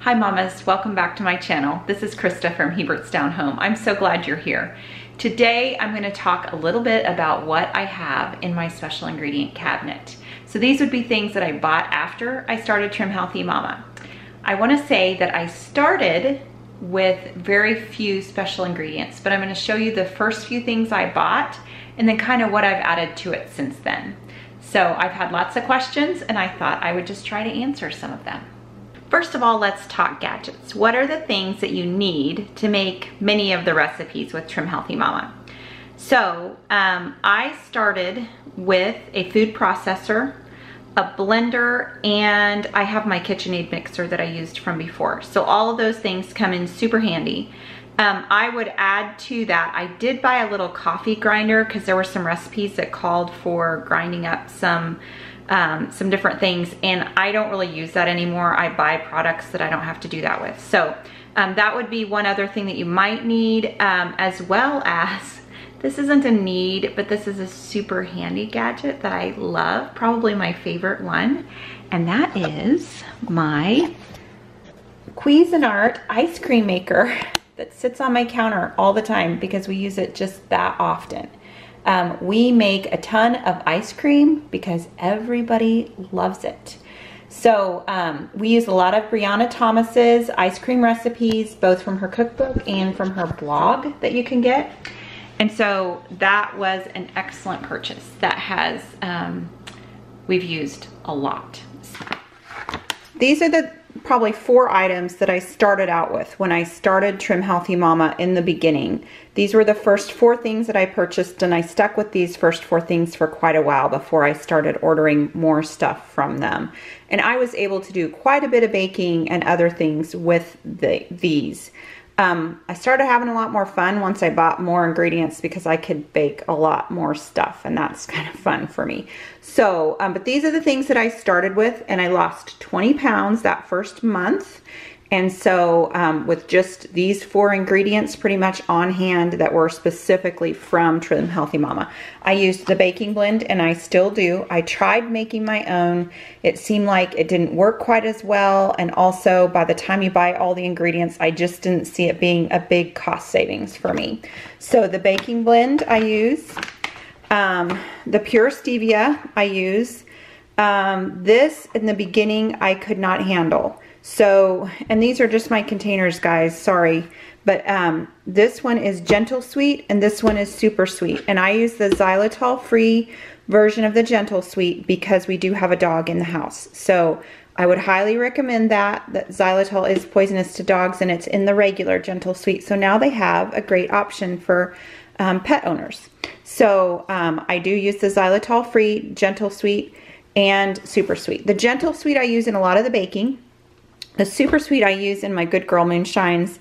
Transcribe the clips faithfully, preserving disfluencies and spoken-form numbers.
Hi mamas, welcome back to my channel. This is Krista from Hebert's Down Home. I'm so glad you're here. Today I'm going to talk a little bit about what I have in my special ingredient cabinet. So these would be things that I bought after I started Trim Healthy Mama. I want to say that I started with very few special ingredients, but I'm going to show you the first few things I bought and then kind of what I've added to it since then. So I've had lots of questions and I thought I would just try to answer some of them. First of all, let's talk gadgets. What are the things that you need to make many of the recipes with Trim Healthy Mama? So um, I started with a food processor, a blender, and I have my KitchenAid mixer that I used from before. So all of those things come in super handy. Um, I would add to that, I did buy a little coffee grinder because there were some recipes that called for grinding up some Um, some different things, and I don't really use that anymore. I buy products that I don't have to do that with. So um, that would be one other thing that you might need, um, as well as, this isn't a need, but this is a super handy gadget that I love, probably my favorite one, and that is my Cuisinart ice cream maker that sits on my counter all the time because we use it just that often. Um, we make a ton of ice cream because everybody loves it. So um, we use a lot of Brianna Thomas's ice cream recipes, both from her cookbook and from her blog that you can get. And so that was an excellent purchase that has, um, we've used a lot. These are the probably four items that I started out with when I started Trim Healthy Mama in the beginning. These were the first four things that I purchased, and I stuck with these first four things for quite a while before I started ordering more stuff from them. And I was able to do quite a bit of baking and other things with the, these. Um, I started having a lot more fun once I bought more ingredients because I could bake a lot more stuff, and that's kind of fun for me. So, um, but these are the things that I started with, and I lost twenty pounds that first month. And so um, with just these four ingredients pretty much on hand that were specifically from Trim Healthy Mama. I used the baking blend, and I still do. I tried making my own. It seemed like it didn't work quite as well, and also by the time you buy all the ingredients, I just didn't see it being a big cost savings for me. So the baking blend I use, um, the pure stevia I use. Um, this in the beginning I could not handle. So, and these are just my containers, guys, sorry. But um, this one is Gentle Sweet and this one is Super Sweet. And I use the xylitol-free version of the Gentle Sweet because we do have a dog in the house. So I would highly recommend that. That xylitol is poisonous to dogs, and it's in the regular Gentle Sweet. So now they have a great option for um, pet owners. So um, I do use the xylitol-free Gentle Sweet and Super Sweet. The Gentle Sweet I use in a lot of the baking. The Super Sweet I use in my Good Girl Moonshines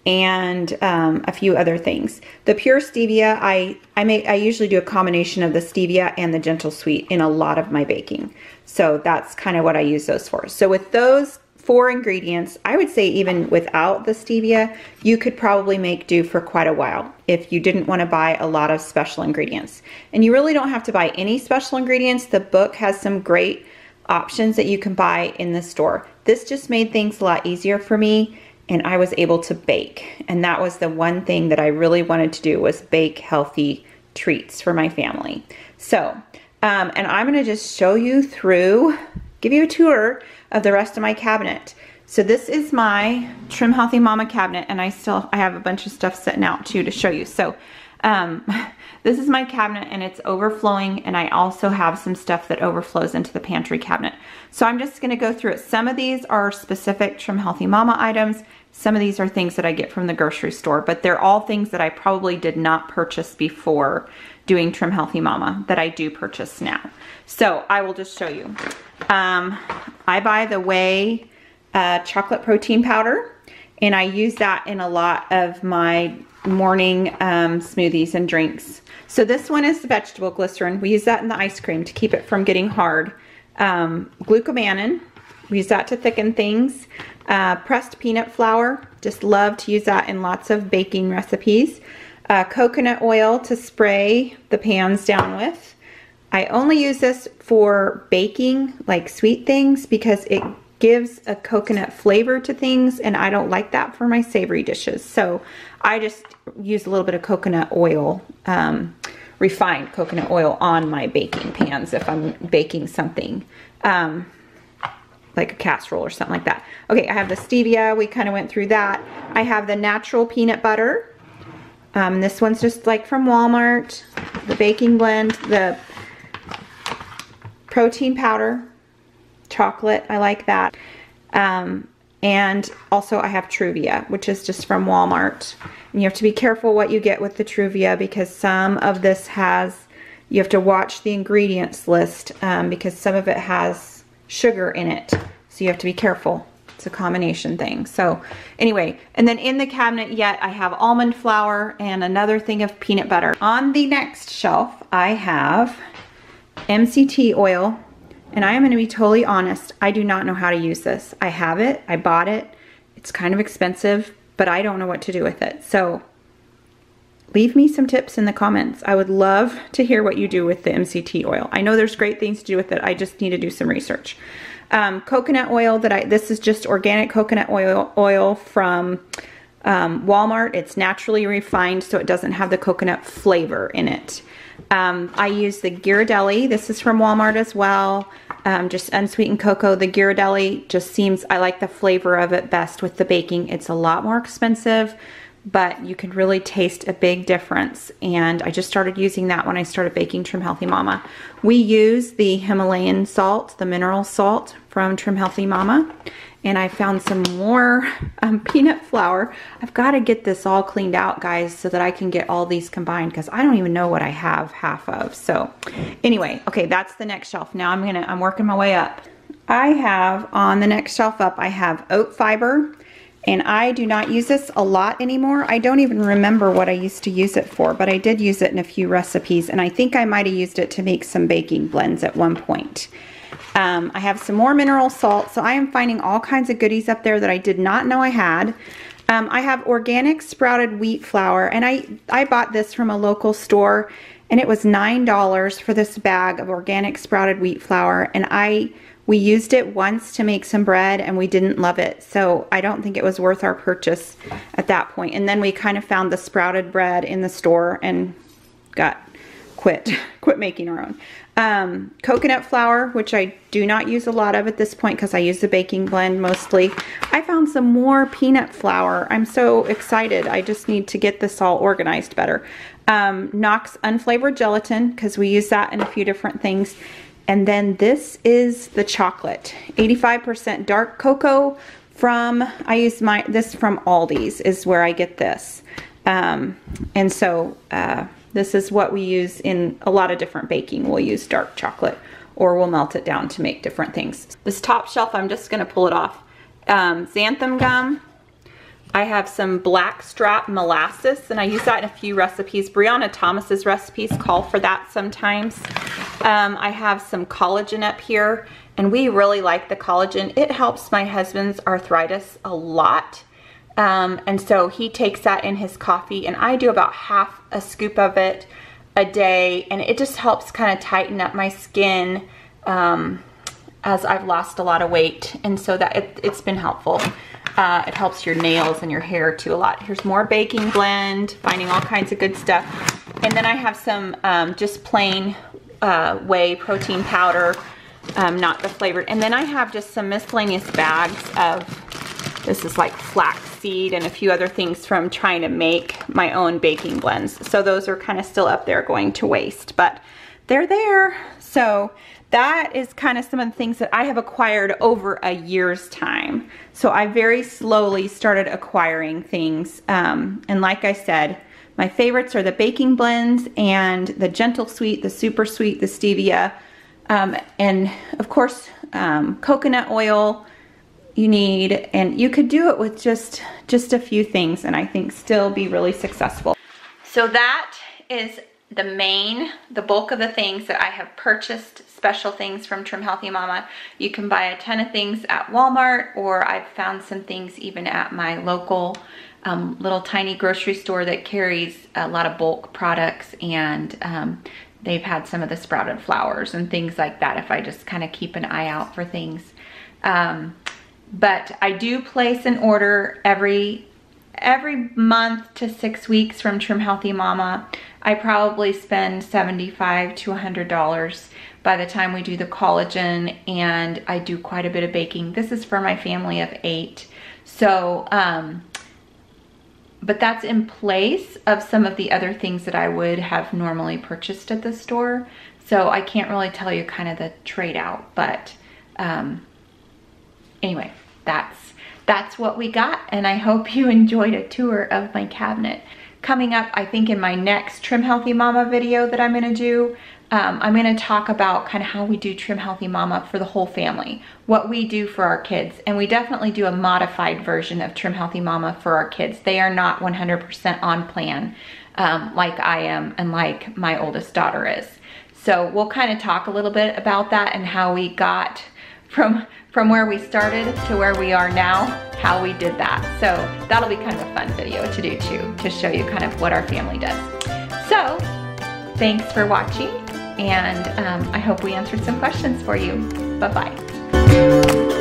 and um, a few other things. The pure stevia, I I make I usually do a combination of the stevia and the Gentle Sweet in a lot of my baking. So that's kind of what I use those for. So with those four ingredients, I would say even without the stevia, you could probably make do for quite a while if you didn't want to buy a lot of special ingredients. And you really don't have to buy any special ingredients. The book has some great options that you can buy in the store. This just made things a lot easier for me, and I was able to bake. And that was the one thing that I really wanted to do, was bake healthy treats for my family. So, um, and I'm gonna just show you through, give you a tour of the rest of my cabinet. So this is my Trim Healthy Mama cabinet, and I still, I have a bunch of stuff sitting out too to show you. So um, this is my cabinet, and it's overflowing, and I also have some stuff that overflows into the pantry cabinet. So I'm just gonna go through it. Some of these are specific Trim Healthy Mama items. Some of these are things that I get from the grocery store, but they're all things that I probably did not purchase before doing Trim Healthy Mama that I do purchase now. So I will just show you. Um, I buy the Whey uh, chocolate protein powder, and I use that in a lot of my morning um, smoothies and drinks. So this one is the vegetable glycerin. We use that in the ice cream to keep it from getting hard. Um, glucomannan, we use that to thicken things. Uh, pressed peanut flour, just love to use that in lots of baking recipes. Uh, coconut oil to spray the pans down with. I only use this for baking, like sweet things, because it gives a coconut flavor to things, and I don't like that for my savory dishes. So I just use a little bit of coconut oil, um, refined coconut oil on my baking pans if I'm baking something. Um, like a casserole or something like that. Okay, I have the stevia. We kind of went through that. I have the natural peanut butter. Um, this one's just like from Walmart. The baking blend, the protein powder, chocolate, I like that. Um, and also I have Truvia, which is just from Walmart. And you have to be careful what you get with the Truvia because some of this has, you have to watch the ingredients list um, because some of it has sugar in it, so you have to be careful. It's a combination thing. So anyway, and then in the cabinet yet I have almond flour and another thing of peanut butter. On the next shelf I have M C T oil, and I am going to be totally honest, I do not know how to use this. I have it, I bought it, it's kind of expensive, but I don't know what to do with it. So leave me some tips in the comments. I would love to hear what you do with the M C T oil. I know there's great things to do with it. I just need to do some research. Um, coconut oil that I, this is just organic coconut oil, oil from um, Walmart. It's naturally refined, so it doesn't have the coconut flavor in it. Um, I use the Ghirardelli. This is from Walmart as well. Um, just unsweetened cocoa. The Ghirardelli just seems, I like the flavor of it best with the baking. It's a lot more expensive, but you can really taste a big difference. And I just started using that when I started baking Trim Healthy Mama. We use the Himalayan salt, the mineral salt from Trim Healthy Mama. And I found some more um, peanut flour. I've got to get this all cleaned out, guys, so that I can get all these combined because I don't even know what I have half of. So anyway, okay, that's the next shelf. Now I'm gonna, I'm working my way up. I have on the next shelf up, I have oat fiber. And I do not use this a lot anymore. I don't even remember what I used to use it for, but I did use it in a few recipes, and I think I might have used it to make some baking blends at one point. Um, I have some more mineral salt, so I am finding all kinds of goodies up there that I did not know I had. Um, I have organic sprouted wheat flour, and I, I bought this from a local store, and it was nine dollars for this bag of organic sprouted wheat flour, and I... we used it once to make some bread and we didn't love it, so I don't think it was worth our purchase at that point. And then we kind of found the sprouted bread in the store and got quit quit making our own. Um, coconut flour, which I do not use a lot of at this point because I use the baking blend mostly. I found some more peanut flour. I'm so excited. I just need to get this all organized better. Um, Knox unflavored gelatin, because we use that in a few different things. And then this is the chocolate, eighty-five percent dark cocoa from, I use my, this from Aldi's is where I get this. Um, and so uh, this is what we use in a lot of different baking. We'll use dark chocolate or we'll melt it down to make different things. This top shelf, I'm just gonna pull it off. Um, xanthan gum. I have some blackstrap molasses, and I use that in a few recipes. Brianna Thomas's recipes call for that sometimes. Um, I have some collagen up here, and we really like the collagen. It helps my husband's arthritis a lot. Um, and so he takes that in his coffee, and I do about half a scoop of it a day, and it just helps kind of tighten up my skin um, as I've lost a lot of weight, and so that it, it's been helpful. Uh, it helps your nails and your hair too a lot. Here's more baking blend, finding all kinds of good stuff. And then I have some um, just plain uh, whey protein powder, um, not the flavored. And then I have just some miscellaneous bags of, this is like flaxseed and a few other things from trying to make my own baking blends. So those are kind of still up there going to waste, but they're there. So that is kind of some of the things that I have acquired over a year's time. So I very slowly started acquiring things. Um, and like I said, my favorites are the baking blends and the gentle sweet, the super sweet, the stevia. Um, and of course, um, coconut oil you need, and you could do it with just, just a few things and I think still be really successful. So that is the main, the bulk of the things that I have purchased, special things from Trim Healthy Mama. You can buy a ton of things at Walmart, or I've found some things even at my local um, little tiny grocery store that carries a lot of bulk products, and um, they've had some of the sprouted flowers and things like that if I just kind of keep an eye out for things. Um, but I do place an order every every month to six weeks from Trim Healthy Mama. I probably spend seventy-five to a hundred dollars by the time we do the collagen, and I do quite a bit of baking. This is for my family of eight. So, um, but that's in place of some of the other things that I would have normally purchased at the store. So I can't really tell you kind of the trade out, but um, anyway, that's that's what we got, and I hope you enjoyed a tour of my cabinet. Coming up, I think in my next Trim Healthy Mama video that I'm gonna do, um, I'm gonna talk about kind of how we do Trim Healthy Mama for the whole family, what we do for our kids, and we definitely do a modified version of Trim Healthy Mama for our kids. They are not one hundred percent on plan um, like I am and like my oldest daughter is. So we'll kind of talk a little bit about that and how we got from from where we started to where we are now, how we did that. So that'll be kind of a fun video to do too, to show you kind of what our family does. So thanks for watching, and um, I hope we answered some questions for you. Bye-bye.